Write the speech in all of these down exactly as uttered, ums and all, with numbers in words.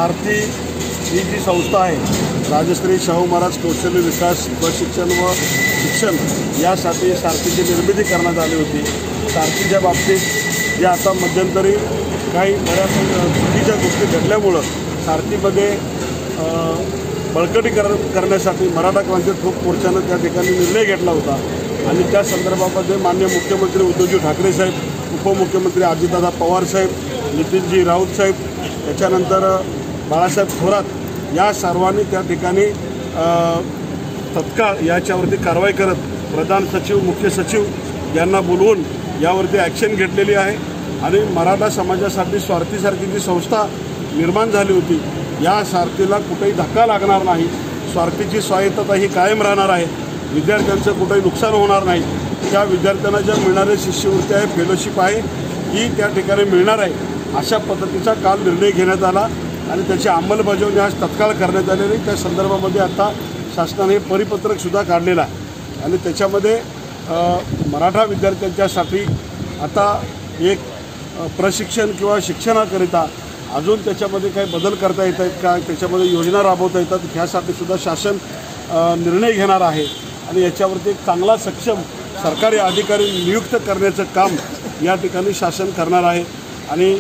सारथी ही जी संस्था आहे, राजश्री शाहू महाराज कौशल्य विकास प्रशिक्षण व शिक्षण यासाठी सारथीची निर्मिती करण्यात आली होती। सारथीच्या बाबतीत जे आता मध्यंतरी काही बऱ्याच चुकीच्या गोष्टी घडल्यामुळं सारथीमध्ये बळकटी कर करण्यासाठी मराठा क्रांती ठोक मोर्चानं त्या ठिकाणी निर्णय घेतला होता आणि त्या संदर्भामध्ये माननीय मुख्यमंत्री उद्धवजी ठाकरे साहेब, उपमुख्यमंत्री अजितदादा पवार साहेब, नितीनजी राऊत साहेब, त्याच्यानंतर बाळासाहेब थोरात या सर्वांनी त्या ठिकाणी तत्काळ याच्यावरती कारवाई करत प्रधान सचिव, मुख्य सचिव यांना बोलवून यावरती ॲक्शन घेतलेली आहे आणि मराठा समाजासाठी स्वार्थीसारखी जी संस्था निर्माण झाली होती या सारथीला कुठेही धक्का लागणार नाही। स्वार्थीची स्वायत्तता ही कायम राहणार आहे। विद्यार्थ्यांचं कुठेही नुकसान होणार नाही। त्या विद्यार्थ्यांना ज्या मिळणारे शिष्यवृत्ती आहे, फेलोशिप आहे ही त्या ठिकाणी मिळणार आहे। अशा पद्धतीचा काल निर्णय घेण्यात आला आणि त्याची अंमलबजावणी आज तत्काळ करण्यात आलेली। त्या संदर्भामध्ये आता शासनाने परिपत्रकसुद्धा काढलेलं आहे आणि त्याच्यामध्ये मराठा विद्यार्थ्यांच्यासाठी आता एक प्रशिक्षण किंवा शिक्षणाकरिता अजून त्याच्यामध्ये काही बदल करता येत आहेत का, त्याच्यामध्ये योजना राबवता येतात ह्यासाठी सुद्धा शासन निर्णय घेणार आहे आणि याच्यावरती एक चांगला सक्षम सरकारी अधिकारी नियुक्त करण्याचं काम या ठिकाणी शासन करणार आहे आणि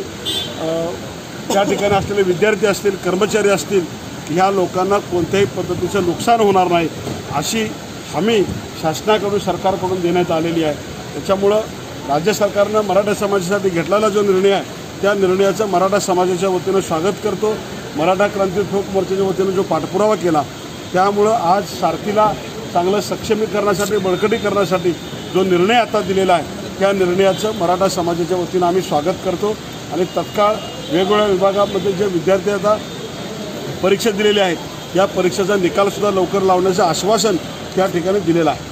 त्या ठिकाणी असलेले विद्यार्थी असतील, कर्मचारी असतील, ह्या लोकांना कोणत्याही पद्धतीचं नुकसान होणार नाही अशी हमी शासनाकडून सरकारकडून देण्यात आलेली आहे। त्याच्यामुळं राज्य सरकारनं मराठा समाजासाठी घेतलेला जो निर्णय आहे त्या निर्णयाचं मराठा समाजाच्या वतीनं स्वागत करतो। मराठा क्रांती ठोक मोर्चाच्या वतीनं जो पाठपुरावा केला त्यामुळं आज सारथीला चांगलं सक्षमीकरणासाठी, बळकटी करण्यासाठी जो निर्णय आता दिलेला आहे त्या निर्णयाचं मराठा समाजाच्या वतीनं आम्ही स्वागत करतो आणि तत्काळ वेगवेगळ्या विभागामध्ये जे विद्यार्थी आता परीक्षा दिलेल्या आहेत या परीक्षेचा निकालसुद्धा लवकर लावण्याचं आश्वासन त्या ठिकाणी दिलेलं आहे।